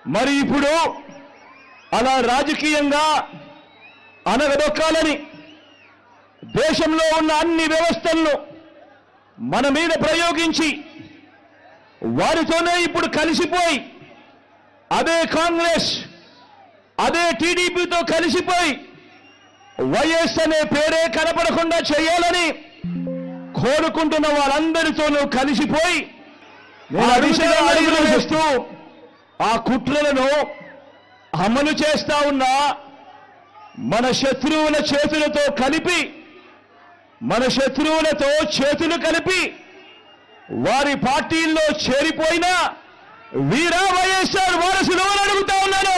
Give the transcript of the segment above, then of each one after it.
మరి ఇప్పుడు అలా రాజకీయంగా అనగదొక్కాలని దేశంలో ఉన్న అన్ని వ్యవస్థలను మన మీద ప్రయోగించి వారితోనే ఇప్పుడు కలిసిపోయి అదే కాంగ్రెస్ అదే టీడీపీతో కలిసిపోయి వైఎస్ అనే పేరే కనపడకుండా చేయాలని కోరుకుంటున్న వాళ్ళందరితోనూ కలిసిపోయి అడుగులు వేస్తూ ఆ కుట్రలను అమలు చేస్తా ఉన్న మన శత్రువుల చేతులతో కలిపి మన శత్రువులతో చేతులు కలిపి వారి పార్టీల్లో చేరిపోయిన వీరా వైఎస్ఆర్ వారసులు అని అడుగుతా ఉన్నాను.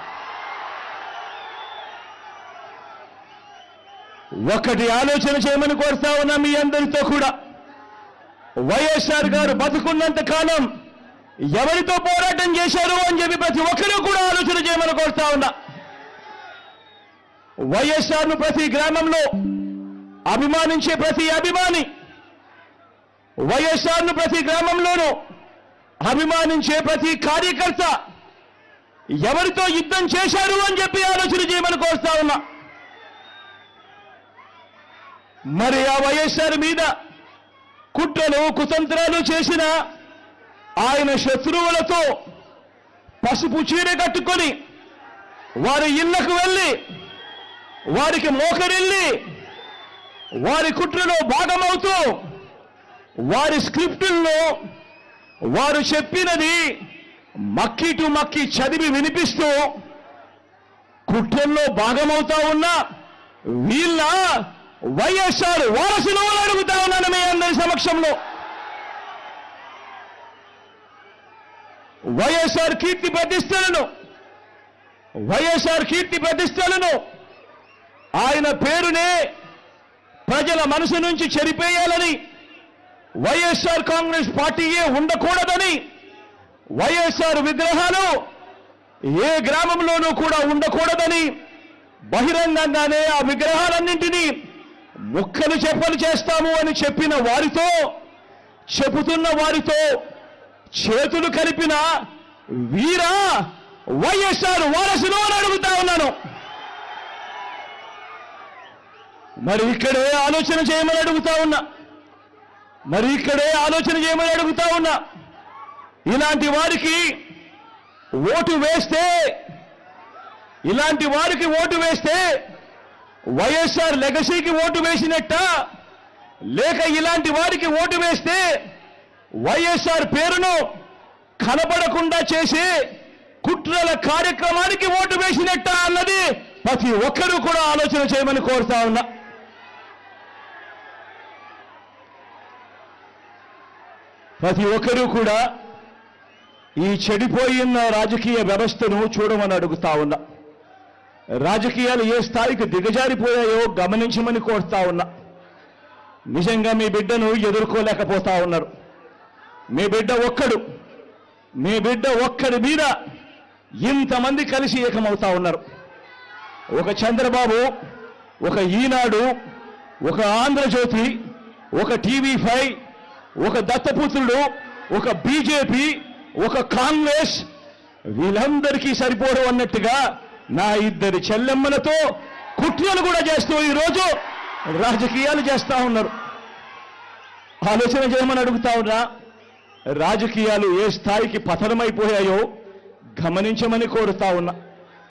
ఒకటి ఆలోచన చేయమని కోరుతా ఉన్నా మీ అందరితో కూడా. వైఎస్ఆర్ గారు బతుకున్నంత కాలం ఎవరితో పోరాటం చేశారు అని చెప్పి ప్రతి ఒక్కరూ కూడా ఆలోచన చేయమని కోరుతా ఉన్నా. వైఎస్ఆర్ను ప్రతి గ్రామంలో అభిమానించే ప్రతి అభిమాని, వైఎస్ఆర్ను ప్రతి గ్రామంలోనూ అభిమానించే ప్రతి కార్యకర్త ఎవరితో యుద్ధం చేశారు అని చెప్పి ఆలోచన చేయమని కోరుతా ఉన్నా. మరి ఆ వైఎస్ఆర్ మీద కుట్రలు కుతంత్రాలు చేసిన ఆయన శత్రువులతో పసుపు చీర కట్టుకొని వారి ఇళ్లకు వెళ్ళి వారికి మోకరిల్లి వారి కుట్రలో భాగమవుతూ వారి స్క్రిప్టుల్లో వారు చెప్పినది మక్కి టు మక్కి చదివి వినిపిస్తూ కుట్రల్లో భాగమవుతా ఉన్న వీళ్ళ వైఎస్ఆర్ వారసులు అడుగుతా ఉన్నాను మీ అందరి సమక్షంలో. వైఎస్ఆర్ కీర్తి ప్రతిష్టలను ఆయన పేరునే ప్రజల మనసు నుంచి చెరిపేయాలని, వైఎస్ఆర్ కాంగ్రెస్ పార్టీయే ఉండకూడదని, వైఎస్ఆర్ విగ్రహాలు ఏ గ్రామంలోనూ కూడా ఉండకూడదని బహిరంగంగానే ఆ విగ్రహాలన్నింటినీ ముక్కలు చెప్పలు చేస్తాము అని చెప్పిన వారితో, చెబుతున్న వారితో చేతులు కలిపిన వీరా వైఎస్ఆర్ వారసులు అని అడుగుతా ఉన్నాను. మరి ఇక్కడే ఆలోచన చేయమని అడుగుతా ఉన్నా. ఇలాంటి వారికి ఓటు వేస్తే వైఎస్ఆర్ లెగసీకి ఓటు వేసినట్ట, లేక ఇలాంటి వారికి ఓటు వేస్తే వైఎస్ఆర్ పేరును కనబడకుండా చేసే కుట్రల కార్యక్రమానికి ఓటు వేసినట్ట అన్నది ప్రతి ఒక్కరూ కూడా ఆలోచన చేయమని కోరుతా ఉన్నా. ప్రతి ఒక్కరూ కూడా ఈ చెడిపోయిన రాజకీయ వ్యవస్థను చూడమని అడుగుతా ఉన్నా. రాజకీయాలు ఏ స్థాయికి దిగజారిపోయాయో గమనించమని కోరుతా ఉన్నా. నిజంగా మీ బిడ్డను ఎదుర్కోలేకపోతా ఉన్నారు. మీ బిడ్డ ఒక్కడి మీద ఇంతమంది కలిసి ఏకమవుతా ఉన్నారు. ఒక చంద్రబాబు, ఒక ఈనాడు, ఒక ఆంధ్రజ్యోతి, ఒక TV5, ఒక దత్తపుత్రుడు, ఒక బీజేపీ, ఒక కాంగ్రెస్, వీళ్ళందరికీ సరిపోరు అన్నట్టుగా నా ఇద్దరి చెల్లెమ్మలతో కుట్రలు కూడా చేస్తూ ఈరోజు రాజకీయాలు చేస్తా ఉన్నారు. ఆలోచన చేయమని అడుగుతా ఉన్నా. రాజకీయాలు ఏ స్థాయికి పతనమైపోయాయో గమనించమని కోరుతా ఉన్నా.